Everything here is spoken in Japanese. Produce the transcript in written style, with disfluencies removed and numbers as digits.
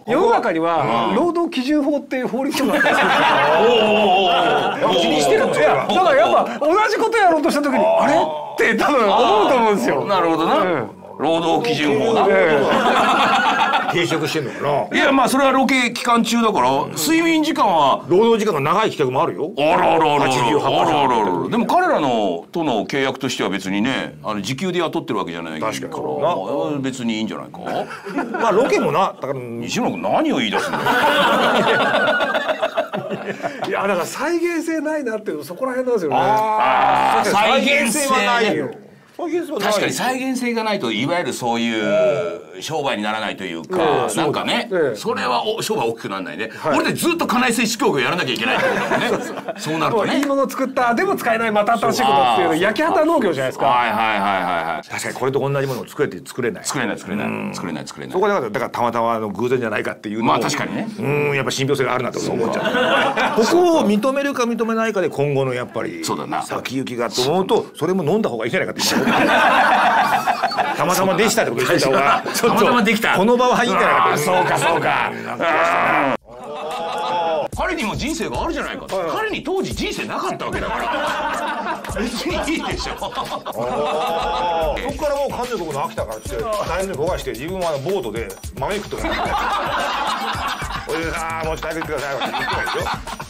世の中には労働基準法っていう法律があって気にしてるんですよ。 だからやっぱ同じことやろうとした時にあれって多分思うと思うんですよ。 なるほどな。労働基準法な。 定職してんのかな。 いやまあそれはロケ期間中だから睡眠時間は労働時間が長い企画もあるよ。 あらあらあらあら 88% あら。でも彼らのとの契約としては別にね時給で雇ってるわけじゃないから別にいいんじゃないか。 まあロケもなだから西野君何を言い出すんだよ。 いやだから再現性ないなっていうそこら辺なんですよね。 再現性はないよ。確かに再現性がないといわゆるそういう商売にならないというかなんかねそれは商売大きくならないね。俺でずっと家内製紙工業やらなきゃいけないってことだもんね。そうなるとね。 いいもの作ったでも使えないまた新しいことっていうの焼き畑農業じゃないですか。 はいはいはいはい。 確かにこれと同じものを作れて作れない。 作れない。そこでだからたまたま偶然じゃないかっていうのまあ確かにね。 やっぱ信憑性があるなと思っちゃう。ここを認めるか認めないかで今後のやっぱり先行きがと思うとそれも飲んだ方がいいんじゃないかってたまたまできたってことでした方がたまたまできたこの場はいいんじゃないかって。 そうか彼にも人生があるじゃないか。彼に当時人生なかったわけだから別にいいでしょ。そこからもう彼女とこの飽きたからって大変に焦がして自分はボートで豆食ってから「おじさんもうちょっと早く行ってください」って言ってないでしょ。